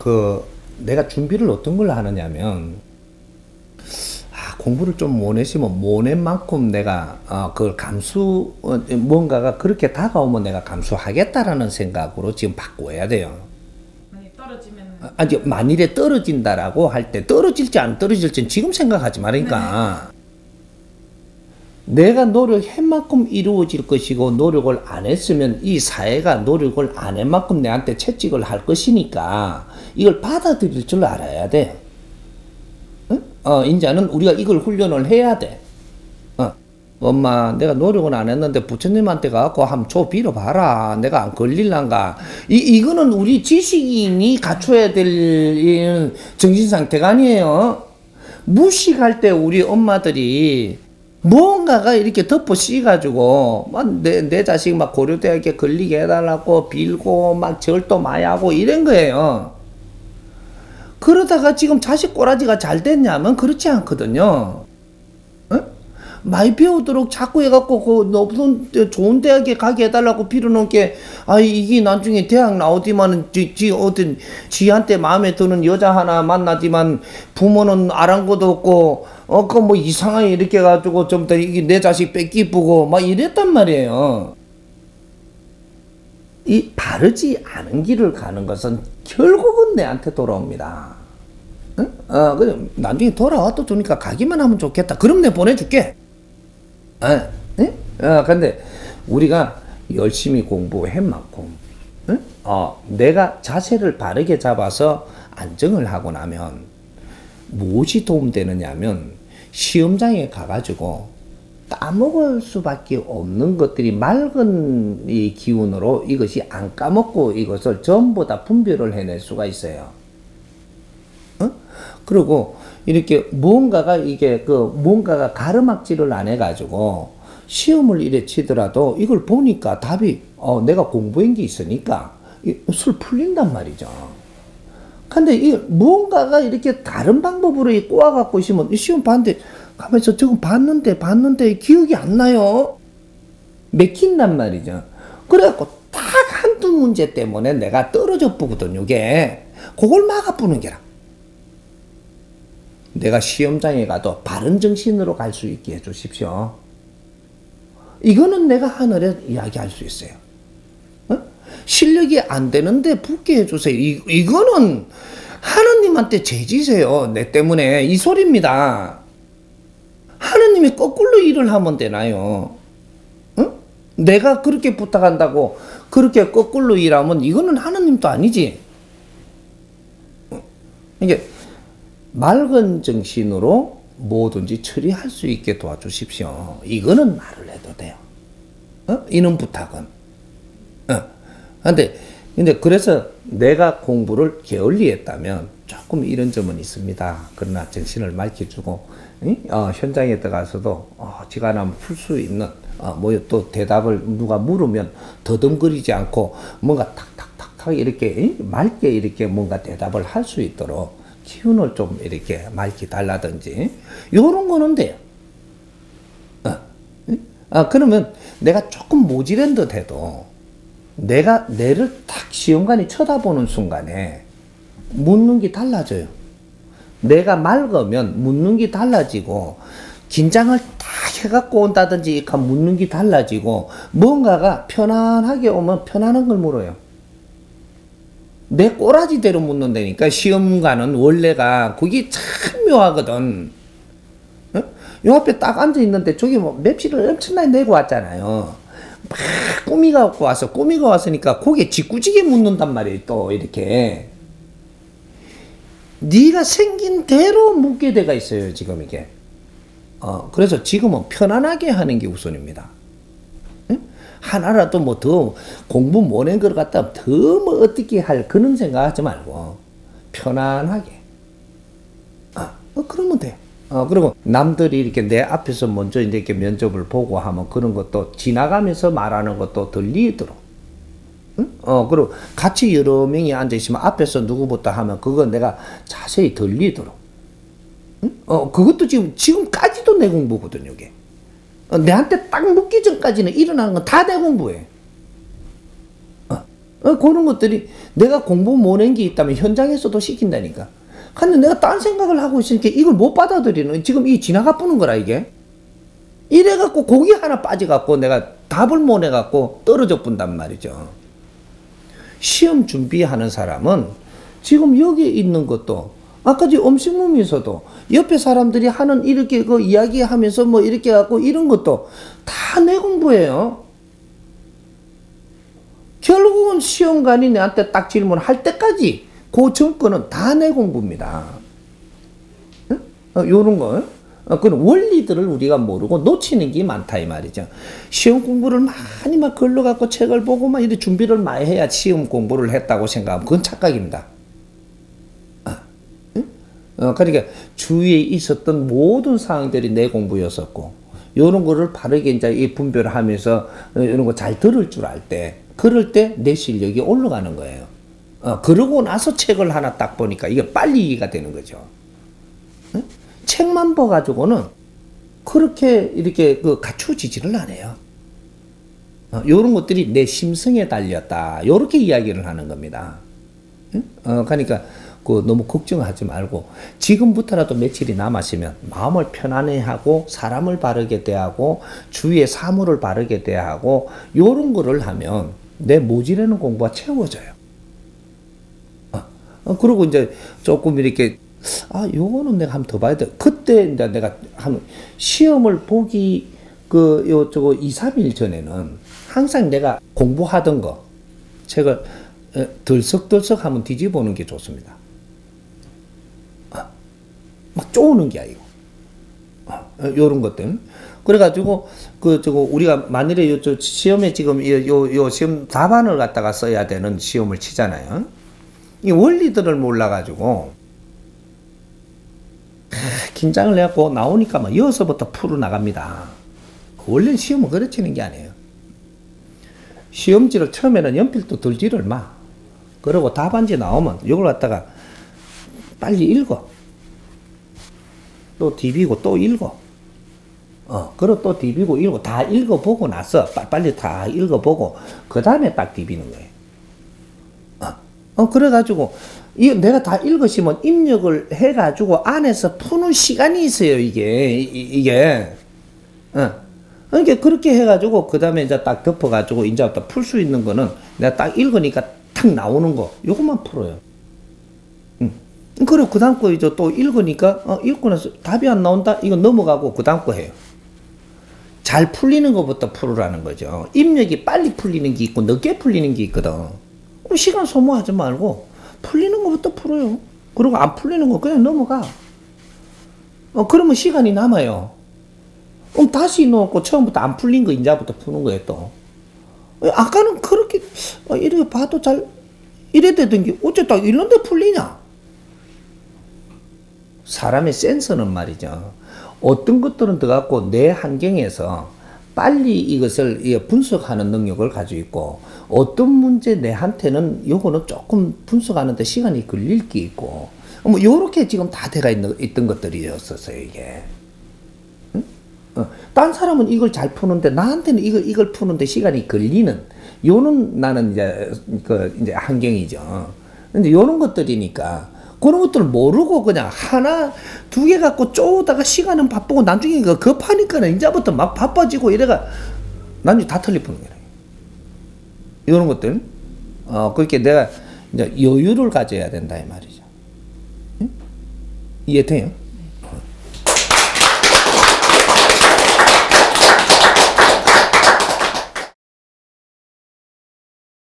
내가 준비를 어떤 걸로 하느냐면, 공부를 좀 못했으면 못낸 만큼 내가 그걸 뭔가가 그렇게 다가오면 내가 감수하겠다라는 생각으로 지금 바꿔야 돼요. 많이 떨어지면 아니, 만일에 떨어진다라고 할 때 떨어질지 안 떨어질지는 지금 생각하지 말으니까. 내가 노력한 만큼 이루어질 것이고, 노력을 안 했으면 이 사회가 노력을 안 한 만큼 내한테 채찍을 할 것이니까 이걸 받아들일 줄 알아야 돼. 이제는 우리가 이걸 훈련을 해야 돼. 엄마, 내가 노력은 안 했는데 부처님한테 가갖고 한번 줘 빌어봐라. 내가 안 걸릴란가. 이거는 우리 지식인이 갖춰야 될 정신 상태가 아니에요. 무식할 때 우리 엄마들이 뭔가가 이렇게 덮어 씌가지고 내 자식 막 고려대학에 걸리게 해달라고 빌고 막 절도 많이 하고 이런 거예요. 그러다가 지금 자식 꼬라지가 잘 됐냐면 그렇지 않거든요. 많이 배우도록 자꾸 해갖고 그 높은 좋은 대학에 가게 해달라고 빌어놓은 게, 이게 나중에 대학 나오지만은 어떤 지한테 마음에 드는 여자 하나 만나지만 부모는 아랑곳도 없고 그 뭐 이상하게 이렇게 해가지고 좀 더 이게 내 자식 뺏기쁘고 막 이랬단 말이에요. 이 바르지 않은 길을 가는 것은 결국은 내한테 돌아옵니다. 응? 나중에 돌아와도 주니까 가기만 하면 좋겠다. 그럼 내가 보내줄게. 근데 우리가 열심히 공부한 만큼, 응? 내가 자세를 바르게 잡아서 안정을 하고 나면 무엇이 도움되느냐면, 시험장에 가가지고 까먹을 수밖에 없는 것들이 맑은 이 기운으로 이것이 안 까먹고 이것을 전부 다 분별을 해낼 수가 있어요. 그리고 이렇게 뭔가가 뭔가가 가르막질을 안 해가지고 시험을 이래 치더라도 이걸 보니까 답이 내가 공부한 게 있으니까 술 풀린단 말이죠. 근데 이 뭔가가 이렇게 다른 방법으로 꼬아갖고 있으면 이 시험 봤는데 가면서 지금 봤는데 기억이 안 나요. 맥힌단 말이죠. 그래갖고 딱 한두 문제 때문에 내가 떨어져 보거든요. 이게 그걸 막아보는 게라. 내가 시험장에 가도 바른 정신으로 갈 수 있게 해주십시오. 이거는 내가 하늘에 이야기할 수 있어요. 실력이 안 되는데 붙게 해주세요. 이거는 하느님한테 죄지세요. 내 때문에 이 소리입니다. 하느님이 거꾸로 일을 하면 되나요? 내가 그렇게 부탁한다고 그렇게 거꾸로 일하면 이거는 하느님도 아니지. 이게 맑은 정신으로 뭐든지 처리할 수 있게 도와주십시오. 이거는 말을 해도 돼요. 이런 부탁은. 근데 그래서 내가 공부를 게을리했다면 조금 이런 점은 있습니다. 그러나 정신을 맑혀주고, 현장에 들어가서도 지가 나면 풀 수 있는 또 대답을 누가 물으면 더듬거리지 않고 뭔가 탁탁탁탁 이렇게 맑게 이렇게 뭔가 대답을 할 수 있도록 기운을 좀 이렇게 맑게 달라든지 요런 거는 돼요. 그러면 내가 조금 모질한 듯 해도 내가 내를 딱 시험관이 쳐다보는 순간에 묻는 게 달라져요. 내가 맑으면 묻는 게 달라지고, 긴장을 딱 해갖고 온다든지 묻는 게 달라지고, 뭔가가 편안하게 오면 편안한 걸 물어요. 내 꼬라지대로 묻는다니까. 시험관은 원래가 그게 참 묘하거든. 요 앞에 딱 앉아 있는데 저기 뭐 맵시를 엄청나게 내고 왔잖아요. 막 꾸미가 왔으니까 고개 짓궂게 묻는단 말이에요. 또 이렇게 네가 생긴 대로 묻게 돼가 있어요. 지금 이게. 그래서 지금은 편안하게 하는 게 우선입니다. 하나라도 뭐 더 공부 못한 걸 갖다 더 뭐 어떻게 할 그런 생각하지 말고 편안하게. 그러면 돼. 그리고 남들이 이렇게 내 앞에서 먼저 이렇게 면접을 보고 하면 그런 것도 지나가면서 말하는 것도 들리도록. 그리고 같이 여러 명이 앉아있으면 앞에서 누구부터 하면 그거 내가 자세히 들리도록. 그것도 지금까지도 내 공부거든요, 이게. 내한테 딱 묻기 전까지는 일어나는 건 다 내 공부예요. 그런 것들이 내가 공부 못한 게 있다면 현장에서도 시킨다니까. 근데 내가 딴 생각을 하고 있으니까 이걸 못 받아들이는, 지금 이 지나가 뿌는 거라, 이게. 이래갖고 고기 하나 빠져갖고 내가 답을 못 해갖고 떨어져 뿐단 말이죠. 시험 준비하는 사람은 지금 여기 있는 것도, 아까 지 음식물에서도 옆에 사람들이 하는 이렇게 그 이야기하면서 뭐 이렇게 갖고 이런 것도 다 내 공부예요. 결국은 시험관이 내한테 딱 질문할 때까지 그 정권은 다 내 공부입니다. 요런 거. 그런 원리들을 우리가 모르고 놓치는 게 많다 이 말이죠. 시험 공부를 많이 막 걸러갖고 책을 보고 막 이렇게 준비를 많이 해야 시험 공부를 했다고 생각하면 그건 착각입니다. 그러니까 주위에 있었던 모든 상황들이 내 공부였었고, 요런 거를 바르게 이제 이 분별을 하면서 이런 거 잘 들을 줄 알 때, 그럴 때 내 실력이 올라가는 거예요. 그러고 나서 책을 하나 딱 보니까 이게 빨리 이해가 되는 거죠. 책만 봐가지고는 그렇게 이렇게 그 갖추어지지를 않아요. 요런 것들이 내 심성에 달렸다. 요렇게 이야기를 하는 겁니다. 그러니까 너무 걱정하지 말고 지금부터라도 며칠이 남았으면 마음을 편안해하고 사람을 바르게 대하고 주위의 사물을 바르게 대하고 요런 거를 하면 내 모질라는 공부가 채워져요. 그리고 이제 조금 이렇게 요거는 내가 한번 더 봐야 돼. 그때 이제 내가 시험을 보기 저거 2, 3일 전에는 항상 내가 공부하던 거 책을 들썩들썩 한번 뒤집어보는 게 좋습니다. 막 쪼우는 게 아니고. 요런 것들. 그래가지고, 우리가 만일에 시험에 지금 시험 답안을 갖다가 써야 되는 시험을 치잖아요. 이 원리들을 몰라가지고, 긴장을 해갖고 나오니까 막 여기서부터 풀어나갑니다. 원래는 시험은 그래 치는 게 아니에요. 시험지를 처음에는 연필도 들지를 마. 그리고 답안지 나오면 이걸 갖다가 빨리 읽어. 또 디비고 또 읽어. 그리고 또 디비고 읽고 다 읽어보고 나서 빨리 다 읽어보고 그 다음에 딱 디비는 거예요. 그래가지고 내가 다 읽으시면 입력을 해가지고 안에서 푸는 시간이 있어요. 이게. 그러니까 그렇게 해가지고 그 다음에 이제 딱 덮어가지고 이제부터 풀 수 있는 거는 내가 딱 읽으니까 탁 나오는 거 요것만 풀어요. 그리고 그 다음 거 이제 또 읽으니까 읽고 나서 답이 안 나온다? 이거 넘어가고 그 다음 거 해요. 잘 풀리는 것부터 풀으라는 거죠. 입력이 빨리 풀리는 게 있고 늦게 풀리는 게 있거든. 시간 소모하지 말고 풀리는 것부터 풀어요. 그리고 안 풀리는 거 그냥 넘어가. 그러면 시간이 남아요. 그럼 다시 놓고 처음부터 안 풀린 거 이제부터 푸는 거예요 또. 아까는 그렇게 이렇게 봐도 잘 이래 되던 게 어째 딱 이런데 풀리냐? 사람의 센서는 말이죠. 어떤 것들은 더 갖고 내 환경에서 빨리 이것을 분석하는 능력을 가지고 있고, 어떤 문제 내한테는 요거는 조금 분석하는데 시간이 걸릴 게 있고, 뭐 요렇게 지금 다 돼가 있던 것들이었었어요 이게. 딴 사람은 이걸 잘 푸는데 나한테는 이걸 푸는데 시간이 걸리는 요는 나는 이제 환경이죠. 근데 요런 것들이니까 그런 것들을 모르고 그냥 하나 두 개 갖고 쪼다가 시간은 바쁘고 나중에 급하니까는 이제부터 막 바빠지고 이래가 나중에 다 틀리푸는 거예요. 이런 것들. 그렇게 내가 이제 여유를 가져야 된다 이 말이죠. 응? 이해돼요?